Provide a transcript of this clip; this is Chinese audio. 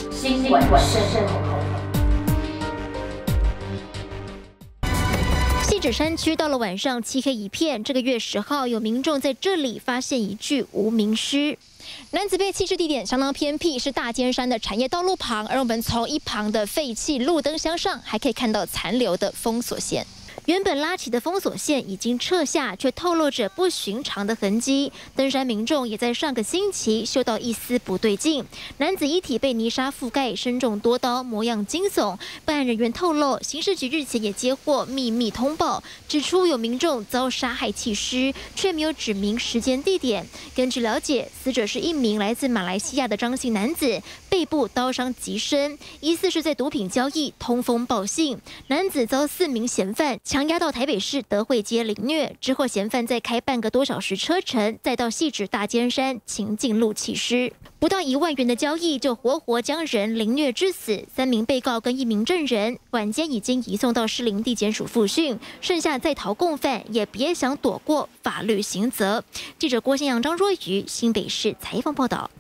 新闻深口透。 汐止山区到了晚上漆黑一片，这个月10号有民众在这里发现一具无名尸。男子被弃尸地点相当偏僻，是大尖山的产业道路旁，而我们从一旁的废弃路灯箱上还可以看到残留的封锁线。原本拉起的封锁线已经撤下，却透露着不寻常的痕迹。登山民众也在上个星期嗅到一丝不对劲。男子遗体被泥沙覆盖，身中多刀，模样惊悚。办案人员透露，刑事局日前也接获秘密通报，指出有民众遭杀害弃尸，却没有指明时间地点。根据了解，死者是一名来自马来西亚的张姓男子，背部刀伤极深，疑似是在毒品交易通风报信。男子遭4名嫌犯强押到台北市德惠街凌虐，之后嫌犯再开半个多小时车程，再到汐止大尖山情境路弃尸。不到1万元的交易就活活将人凌虐致死，3名被告跟1名证人，晚间已经移送到士林地检署复讯，剩下在逃共犯也别想躲过法律刑责。记者郭新阳、张若瑜新北市采访报道。